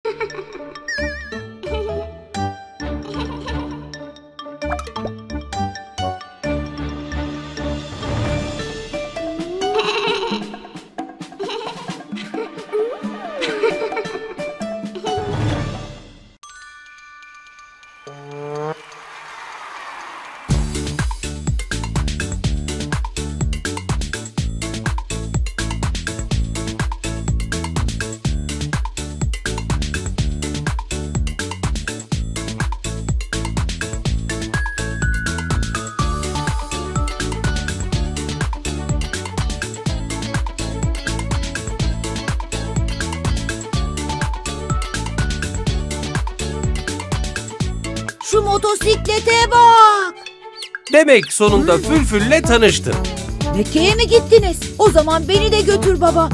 Şu motosiklete bak. Demek sonunda Fülfül'le tanıştın. Mekke'ye mi gittiniz? O zaman beni de götür baba.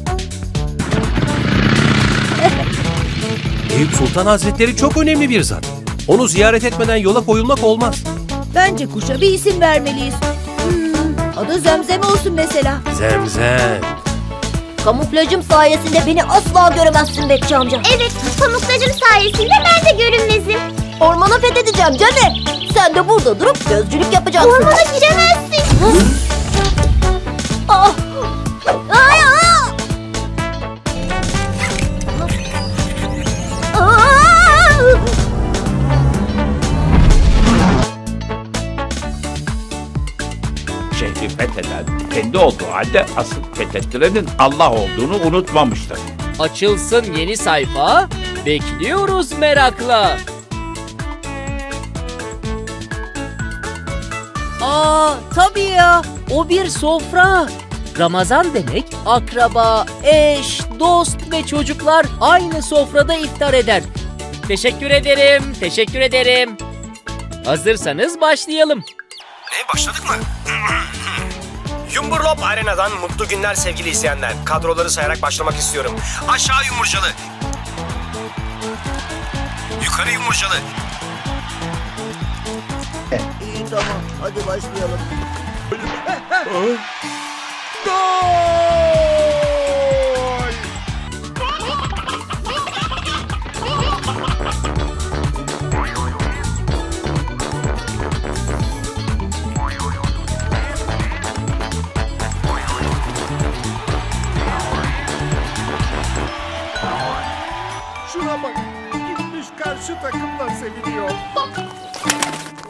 Eyüp Sultan Hazretleri çok önemli bir zat. Onu ziyaret etmeden yola koyulmak olmaz. Bence kuşa bir isim vermeliyiz. Adı Zemzem olsun mesela. Zemzem. Kamuflajım sayesinde beni asla göremezsin Bekçi amca. Evet, kamuflajım sayesinde ben de görünmezim. Ormanı fethedeceğim Cani. Sen de burada durup gözcülük yapacaksın. Ormana giremezsin. Ah! Ay, ah! Ah! Şehri fetheden kendi olduğu halde asıl fethettirenin Allah olduğunu unutmamıştır. Açılsın yeni sayfa, bekliyoruz merakla. Tabii ya, o bir sofra. Ramazan demek akraba, eş, dost ve çocuklar aynı sofrada iftar eder. Teşekkür ederim, teşekkür ederim. Hazırsanız başlayalım. Başladık mı? Yumburlop Arena'dan mutlu günler sevgili izleyenler. Kadroları sayarak başlamak istiyorum. Aşağı yumurcalı. Yukarı yumurcalı. İyi tamam, hadi başlayalım. Şuna bak, gitmiş karşı takımla seviniyor.